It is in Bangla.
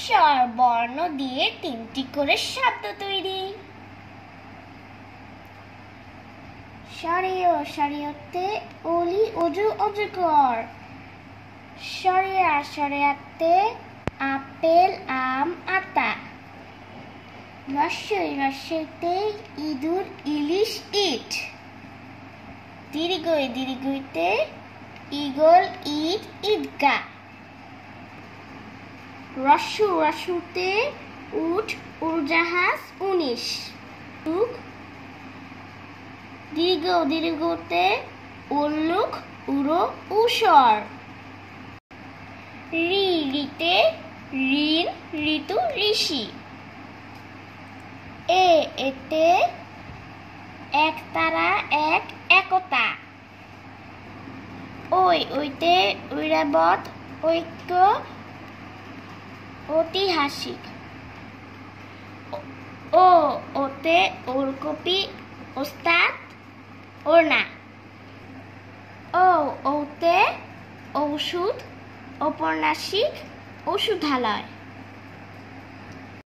স্বর বর্ণ দিয়ে তিনটি করে শব্দ তৈরি। সরিয় সরিয়তে অলি অজু অজগর। সরিয়া সরিয়াতে আপেল আম আতা। রস্যই রস্যইতে ইঁদুর ইলিশ ইট। দীর্ঘই দীর্ঘইতে ঈগল ঈদ ঈদগা। রস্যু রস্যুতে উট উড়োজাহাজ 19। দীর্ঘ দীর্ঘতে উল্লুক উড়ো উষর। রি রিতে ঋণ ঋতু ঋষি। এতে একতারা এক একতা। ওইতে ঐরাবত ঐক্য ঐতিহাসিক। ওতে ওলকপি ওস্তাদ ওড়না। ওতে ঔষধ ঔপন্যাসিক ওষুধালয়।